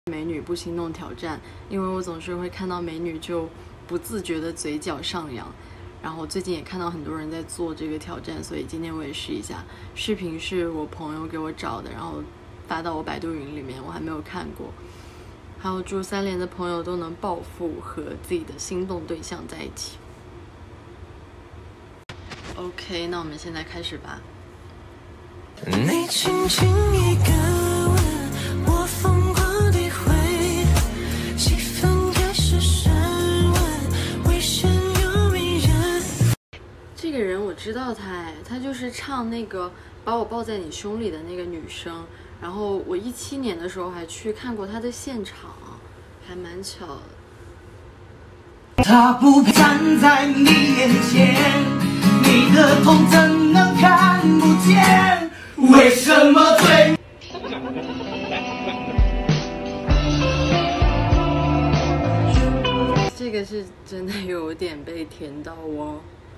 美女不心动挑战，因为我总是会看到美女就不自觉的嘴角上扬。然后最近也看到很多人在做这个挑战，所以今天我也试一下。视频是我朋友给我找的，然后发到我百度云里面，我还没有看过。还有祝3连的朋友都能暴富，和自己的心动对象在一起。OK， 那我们现在开始吧。你轻轻一个吻，我疯狂地回，气氛开始升温，危险又迷人。这个人我知道他就是唱那个把我抱在你胸里的那个女生。然后我17年的时候还去看过他的现场，还蛮巧的。他不配站在你眼前，你的痛怎能看不见？为什么最？这个是真的有点被甜到哦。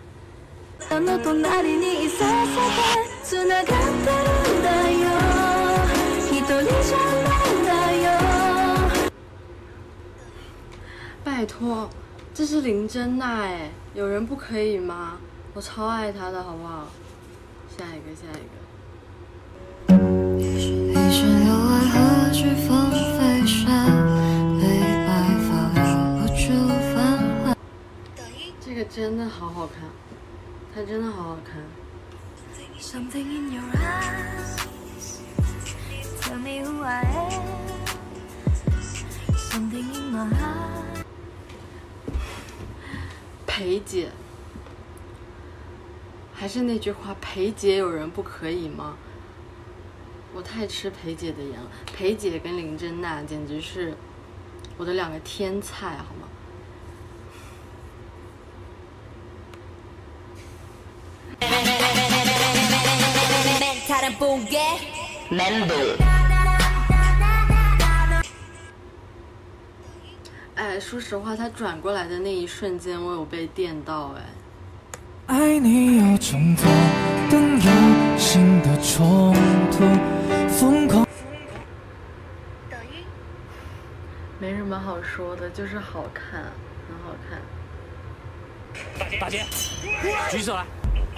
拜托，这是林珍娜哎，有人不可以吗？我超爱她的，好不好？下一个，下一个。这个真的好好看，它真的好好看。裴姐，还是那句话，裴姐有人不可以吗？我太吃裴姐的颜了，裴姐跟林珍娜简直是我的2个天菜，好吗？哎，说实话，他转过来的那一瞬间，我有被电到哎。爱你有种种，等有新的冲突，疯狂。没什么好说的，就是好看，很好看。 大姐，举手来。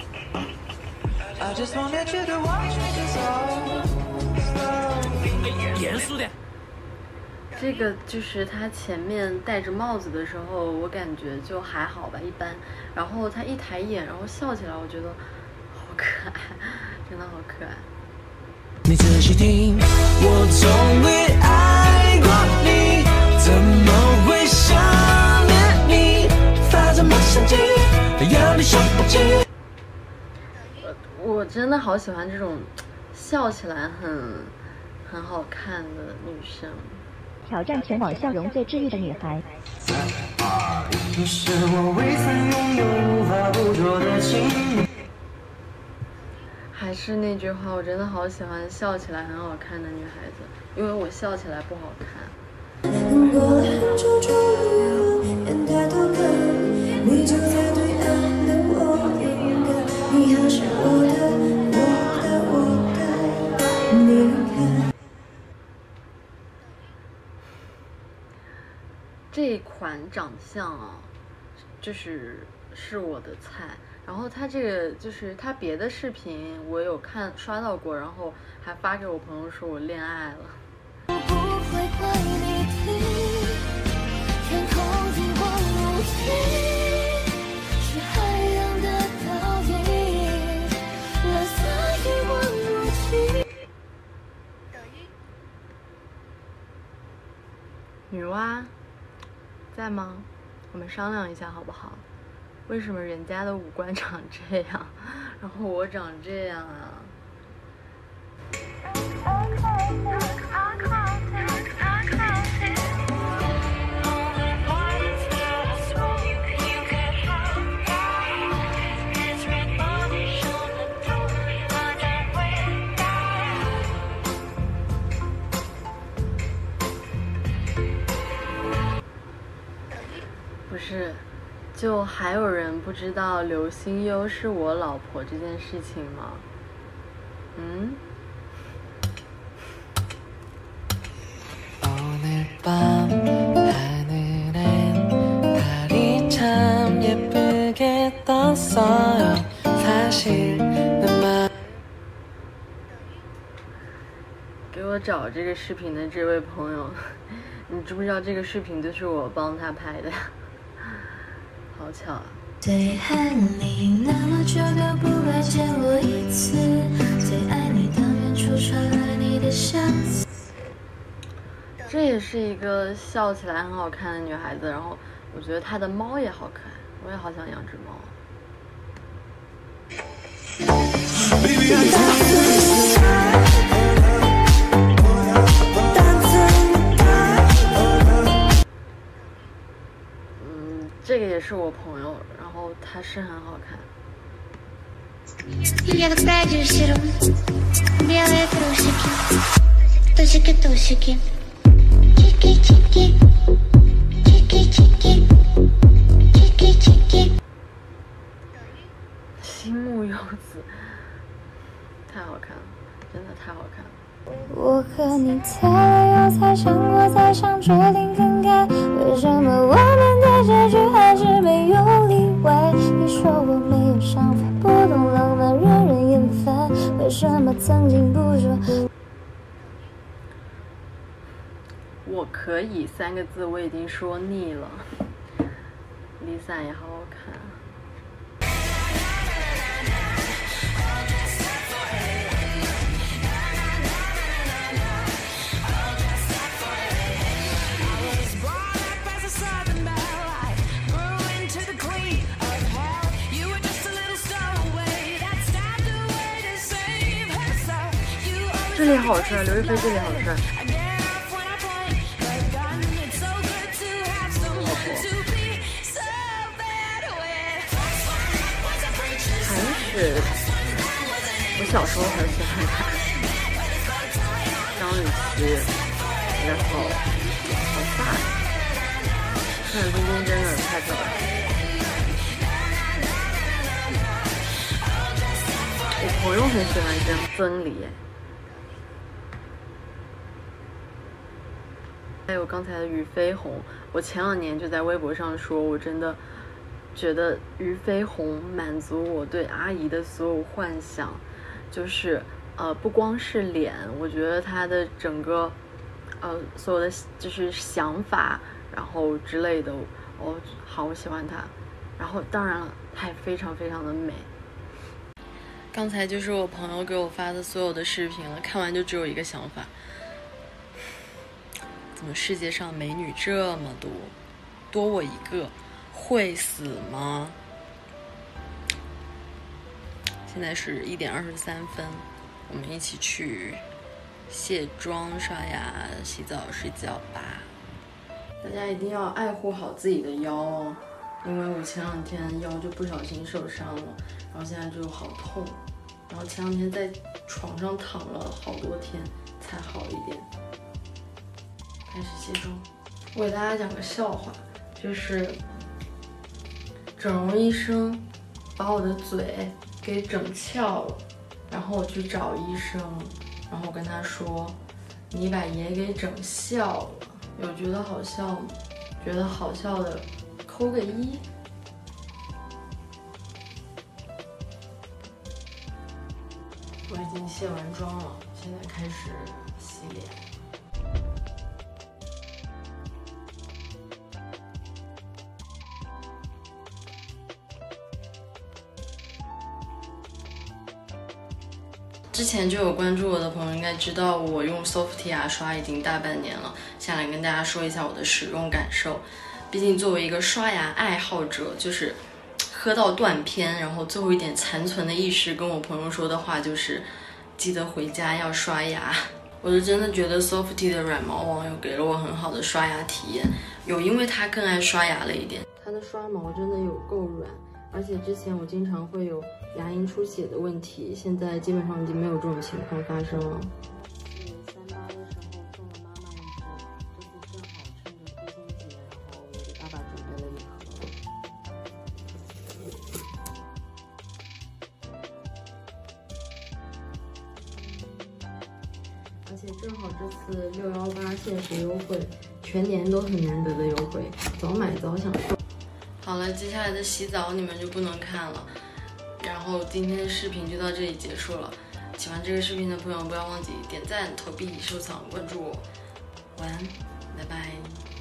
严肃点。 这个就是他前面戴着帽子的时候，我感觉就还好吧，一般。然后他一抬眼，然后笑起来，我觉得好可爱，真的好可爱。你仔细听，我从未爱过你，怎么会想念你？发什么神经，要你想不起。我真的好喜欢这种笑起来很好看的女生。 挑战全网笑容最治愈的女孩。 你是我未曾拥有无法捕捉的情。还是那句话，我真的好喜欢笑起来很好看的女孩子，因为我笑起来不好看。你就在对岸等我勇敢，你还是我的，你看。这一款长相啊，是我的菜。然后他这个就是他别的视频我有刷到过，然后还发给我朋友说我恋爱了。我不会怪你听，天空一望无际，是海洋的倒影，蓝色一望无际。女娲在吗？我们商量一下好不好？为什么人家的五官长这样，然后我长这样啊？不是。就还有人不知道刘心悠是我老婆这件事情吗？嗯。 밤 하늘엔 달이 참 예쁘게 떴어요. 사실给我找这个视频的这位朋友，你知不知道这个视频就是我帮他拍的？好巧啊！最恨你那么久都不来见我一次，最爱你当远处传来你的相思。这也是一个笑起来很好看的女孩子，然后我觉得她的猫也好可爱，我也好想养只猫。这个也是我朋友，然后他是很好看。星木柚子，太好看了，真的太好看了。我和你猜了又猜，想过再想，决定分开。为什么我们的结局还是没有例外？你说我没有想法，不懂浪漫，惹人厌烦。为什么曾经不说？我可以3个字我已经说腻了。Lisa 也好好看。这里好帅，刘亦菲这里好帅。韩雪，我小时候很喜欢她。张雨绮，然后好飒，看冰冰真的太漂亮了。我朋友很喜欢这样曾黎。还有刚才的俞飞鸿，我前2年就在微博上说，我真的觉得俞飞鸿满足我对阿姨的所有幻想，就是不光是脸，我觉得她的整个所有的就是想法，然后之类的，我好喜欢她。然后当然了，她也非常非常的美。刚才就是我朋友给我发的所有的视频了，看完就只有一个想法。怎么世界上美女这么多，多我一个，会死吗？现在是1点23分，我们一起去卸妆、刷牙、洗澡、睡觉吧。大家一定要爱护好自己的腰哦，因为我前2天腰就不小心受伤了，然后现在就好痛，然后前2天在床上躺了好多天才好一点。开始卸妆，我给大家讲个笑话，就是整容医生把我的嘴给整翘了，然后我去找医生，然后我跟他说：“你把爷给整笑了。”有觉得好笑吗？觉得好笑的扣个1。我已经卸完妆了，现在开始洗脸。之前就有关注我的朋友应该知道，我用 Softy 牙刷已经大半年了。下来跟大家说一下我的使用感受。毕竟作为一个刷牙爱好者，就是喝到断片，然后最后一点残存的意识，跟我朋友说的话就是记得回家要刷牙。我是真的觉得 Softy 的软毛网有给了我很好的刷牙体验，有因为它更爱刷牙了一点。它的刷毛真的有够软。而且之前我经常会有牙龈出血的问题，现在基本上已经没有这种情况发生了。438的时候送了妈妈一只，这次正好趁着父亲节，然后我给爸爸准备了一盒。而且正好这次618限时优惠， 全年都很难得的优惠，早买早享受。 好了，接下来的洗澡你们就不能看了，然后今天的视频就到这里结束了。喜欢这个视频的朋友不要忘记点赞、投币、收藏、关注我。晚安，拜拜。